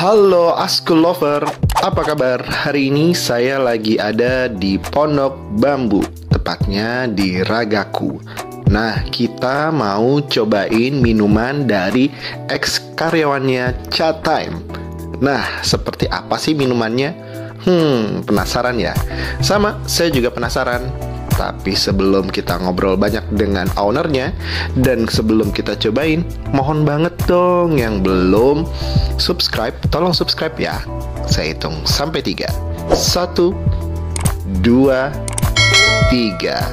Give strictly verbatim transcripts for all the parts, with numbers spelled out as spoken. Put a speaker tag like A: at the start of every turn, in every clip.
A: Halo Askul Lover, apa kabar? Hari ini saya lagi ada di Pondok Bambu, tepatnya di Ragaku. Nah, kita mau cobain minuman dari ex karyawannya Chat Time. Nah, seperti apa sih minumannya? Hmm, penasaran ya? Sama, saya juga penasaran. Tapi sebelum kita ngobrol banyak dengan ownernya dan sebelum kita cobain, mohon banget dong yang belum subscribe, tolong subscribe ya. Saya hitung sampai tiga. Satu, dua, tiga.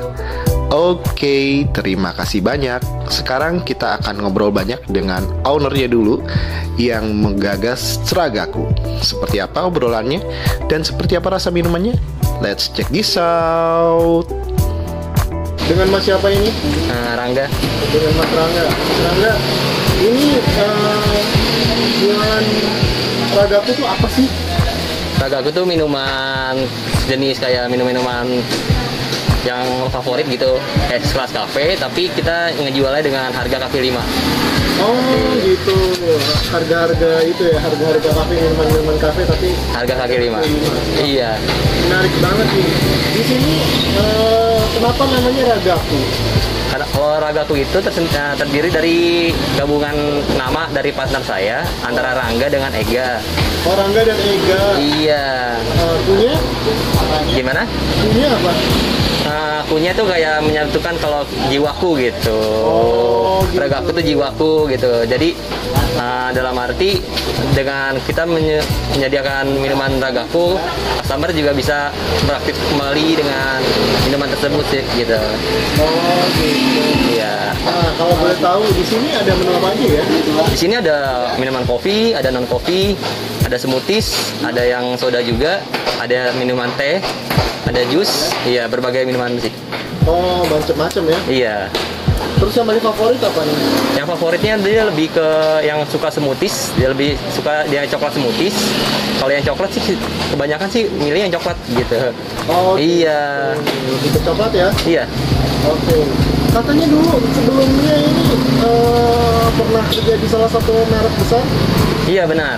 A: Oke, terima kasih banyak. Sekarang kita akan ngobrol banyak dengan ownernya dulu yang menggagas Ragaku. Seperti apa obrolannya dan seperti apa rasa minumannya? Let's check this out. Dengan Mas siapa ini?
B: Uh, Rangga.
A: Dengan Mas Rangga. Mas Rangga, ini uh, minuman Ragaku tuh apa sih?
B: Ragaku tuh minuman jenis kayak minum-minuman yang favorit gitu, kayak kelas kafe, tapi kita ngejualnya dengan harga kaki lima.
A: Oh gitu, harga-harga itu ya, harga-harga kafe, minuman-minuman kafe tapi
B: harga kaki lima. Iya.
A: Menarik banget nih. Di sini uh, kenapa namanya Ragaku?
B: Karena kalau Ragaku itu tersen- terdiri dari gabungan nama dari partner saya antara Rangga dengan Ega.
A: Oh, Rangga dan Ega.
B: Iya.
A: Uh, punya?
B: Gimana?
A: Punya apa?
B: Uh, akunya tuh kayak menyatukan kalau jiwaku gitu.
A: Oh, gitu.
B: Ragaku tuh jiwaku gitu. Jadi uh, dalam arti dengan kita menye- menyediakan minuman Ragaku, customer juga bisa beraktif kembali dengan minuman tersebut sih gitu.
A: Oh gitu.
B: Iya.
A: Nah, kalau boleh tahu di sini ada menu apa aja ya?
B: Di sini ada minuman kopi, ada non kopi, ada smoothies, ada yang soda juga, ada minuman teh, ada jus, iya berbagai minuman sih.
A: Oh, macam-macam ya?
B: Iya.
A: Terus yang paling favorit apa nih?
B: Yang favoritnya dia lebih ke yang suka smoothies, dia lebih suka dia coklat smoothies. Kalau yang coklat sih kebanyakan sih milih yang coklat gitu.
A: Oh,
B: iya.
A: Lebih ke coklat ya?
B: Iya.
A: Oke. Katanya dulu sebelumnya ini uh, pernah kerja di salah satu merek besar?
B: Iya benar.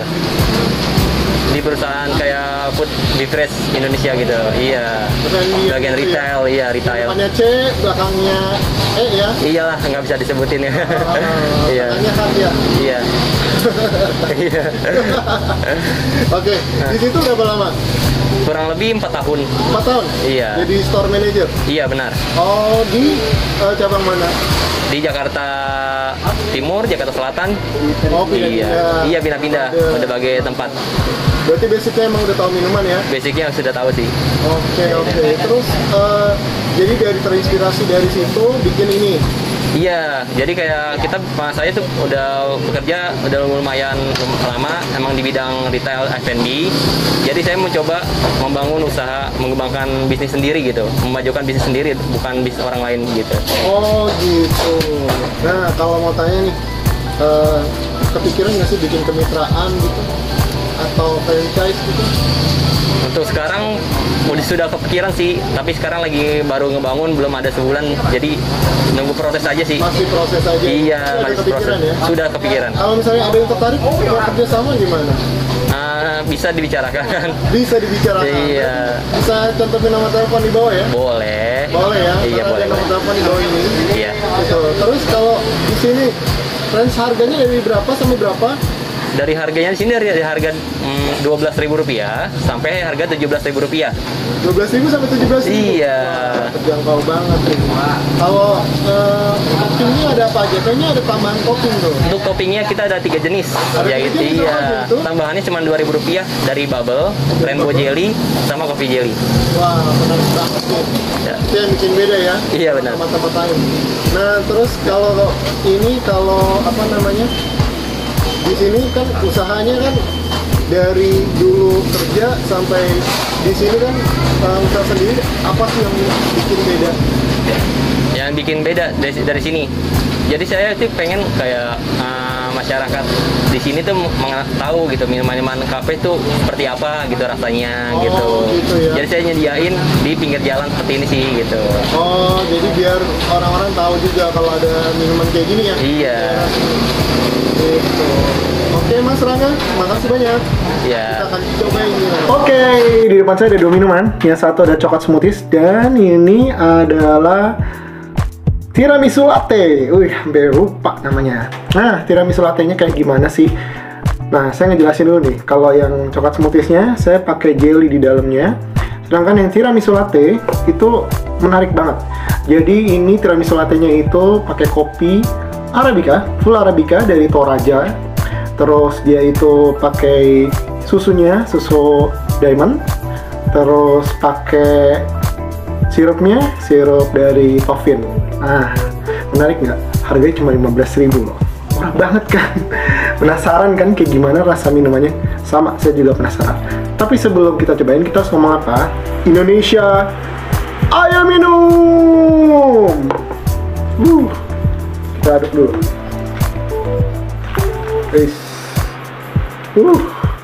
B: Di perusahaan kayak Food Beverage Indonesia gitu. Iya. Bagian retail, iya retail.
A: Depannya C, belakangnya E ya?
B: Iyalah, nggak bisa disebutin ya.
A: Uh,
B: Iya.
A: Belakangnya kan ya?
B: Iya. Iya.
A: Oke, di situ berapa lama?
B: Kurang lebih empat tahun.
A: empat tahun?
B: Iya.
A: Jadi store manager?
B: Iya benar.
A: Oh, di uh, cabang mana?
B: Di Jakarta Timur, Jakarta Selatan.
A: Oh, pindah-pindah.
B: Iya, iya pindah-pindah. Udah bagai tempat.
A: Berarti basicnya emang udah tahu minuman ya?
B: Basicnya sudah tahu sih.
A: Oke, oke. Terus, uh, jadi dari terinspirasi dari situ bikin ini?
B: Iya, jadi kayak kita, mas saya tuh udah bekerja udah lumayan lama, emang di bidang retail F and B. Jadi saya mencoba membangun usaha, mengembangkan bisnis sendiri gitu, memajukan bisnis sendiri, bukan bisnis orang lain gitu.
A: Oh gitu. Nah, kalau mau tanya nih, uh, kepikiran nggak sih bikin kemitraan gitu? Atau franchise gitu?
B: Untuk sekarang udah sudah kepikiran sih, tapi sekarang lagi baru ngebangun, belum ada sebulan, jadi nunggu proses aja sih.
A: Masih proses aja?
B: Iya,
A: Sudah
B: masih
A: kepikiran
B: proses.
A: Ya?
B: Sudah kepikiran.
A: Kalau misalnya ada yang tertarik mau kerja sama gimana?
B: Uh, bisa dibicarakan.
A: Bisa dibicarakan.
B: Iya.
A: Bisa cantumin nomor telepon di bawah ya?
B: Boleh.
A: Boleh ya?
B: Iya,
A: Karena
B: boleh.
A: ada nomor telepon di bawah ini.
B: Iya.
A: Gitu. Terus kalau di sini range harganya dari berapa sampai berapa?
B: Dari harganya di sini dari, dari harga mm, dua belas ribu rupiah sampai harga tujuh belas ribu rupiah.
A: dua belas ribu sampai tujuh belas ribu?
B: Iya.
A: Wah, terjangkau banget nih. Kalau uh, toppingnya ada apa aja? Kayaknya ada tambahan topping tuh.
B: Untuk toppingnya kita ada tiga jenis.
A: Ada tiga
B: Yaitu
A: jenis apa aja
B: iya.
A: itu?
B: Tambahannya cuma dua ribu rupiah dari bubble, rainbow
A: bubble.
B: jelly, sama coffee jelly.
A: Wah, menarik banget nih.
B: Ya.
A: Itu yang bikin beda ya?
B: Iya benar.
A: Tempat-tempat lain. Nah, terus kalau ini kalau apa namanya? Di sini kan usahanya kan dari dulu kerja sampai di sini kan uh, usaha sendiri, apa sih yang bikin beda?
B: Yang bikin beda dari, dari sini. jadi saya sih pengen kayak uh, masyarakat di sini tuh meng- tahu gitu minuman-minuman kafe tuh seperti apa gitu rasanya
C: Oh,
B: gitu.
C: gitu ya.
B: Jadi saya nyediain di pinggir jalan seperti ini sih gitu.
C: Oh, jadi biar orang-orang tahu juga kalau ada minuman kayak gini ya.
B: Iya.
C: Gitu. Oke Mas Rangga, makasih banyak.
B: Ya.
C: Kita akan coba ini. Oke, di depan saya ada dua minuman. Yang satu ada coklat smoothies dan ini adalah tiramisu latte. Wih, hampir lupa namanya. Nah, tiramisu latte-nya kayak gimana sih? Nah, saya ngejelasin dulu nih. Kalau yang coklat smoothies-nya, saya pakai jelly di dalamnya. Sedangkan yang tiramisu latte itu menarik banget. Jadi ini tiramisu latte-nya itu pakai kopi Arabica, full Arabica dari Toraja. Terus dia itu pakai susunya, susu diamond. Terus pakai sirupnya, sirup dari Toffin. Nah, menarik nggak? Harganya cuma lima belas ribu loh. Murah banget kan? Penasaran kan kayak gimana rasa minumannya? Sama, saya juga penasaran. Tapi sebelum kita cobain, kita harus ngomong apa? Indonesia, ayo minum! Uh, kita aduk dulu. Guys. Uh.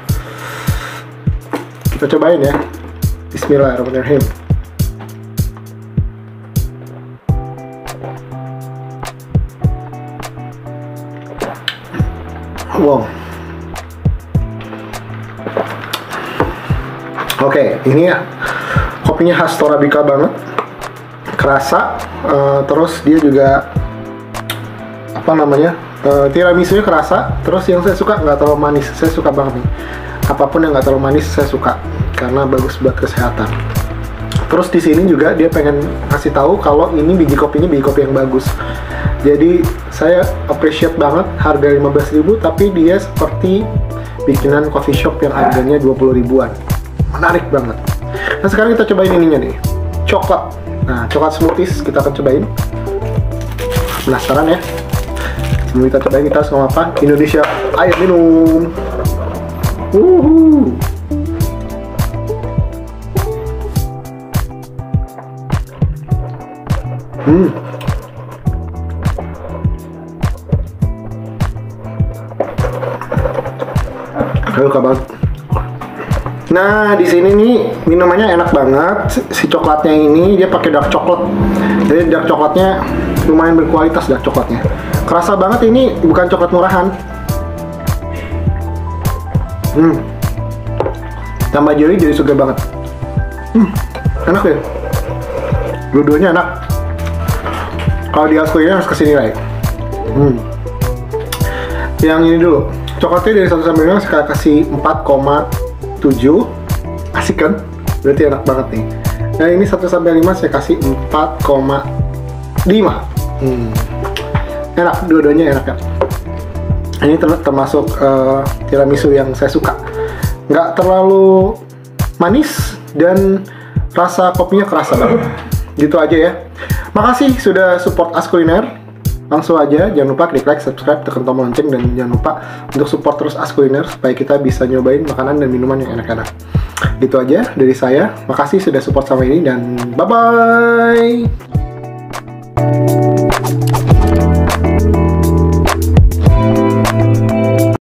C: Kita cobain ya. Bismillahirrahmanirrahim. Wow. Oke, ini ya kopinya khas Torabika banget, kerasa. Uh, terus dia juga apa namanya uh, tiramisunya kerasa. Terus yang saya suka nggak terlalu manis. Saya suka banget nih. Apapun yang nggak terlalu manis saya suka karena bagus buat kesehatan. Terus di sini juga dia pengen kasih tahu kalau ini biji kopinya biji kopi yang bagus. Jadi saya appreciate banget harga lima belas ribu tapi dia seperti bikinan coffee shop yang harganya dua puluh ribuan. Menarik banget. Nah sekarang kita cobain ininya nih, coklat. Nah coklat smoothies kita akan cobain. Penasaran ya? Sebelum kita cobain kita harus ngomong apa? Indonesia, ayo minum. Wuhu. Hmm. Ayo kabar. Nah, di sini nih minumannya enak banget. Si coklatnya ini dia pakai dark coklat. Jadi dark coklatnya lumayan berkualitas dark coklatnya. Kerasa banget ini bukan coklat murahan. Hmm. Tambah jelly jadi segar banget. Hmm. Enak ya. Dua-duanya enak. Kalau di aslinya harus kesini lagi. Hmm. Yang ini dulu. Coklatnya dari satu sampai lima saya kasih empat koma tujuh. Asik kan? Berarti enak banget nih. Nah ini satu sampai lima saya kasih empat koma lima. Hmm. Enak, dua-duanya enak kan? Ini ter termasuk uh, tiramisu yang saya suka. Nggak terlalu manis dan rasa kopinya kerasa banget. Gitu aja ya. Makasih sudah support As Kuliner. Langsung aja, jangan lupa klik like, subscribe, tekan tombol lonceng, dan jangan lupa untuk support terus As Kuliner supaya kita bisa nyobain makanan dan minuman yang enak-enak. Gitu aja dari saya. Makasih sudah support sama ini dan bye-bye!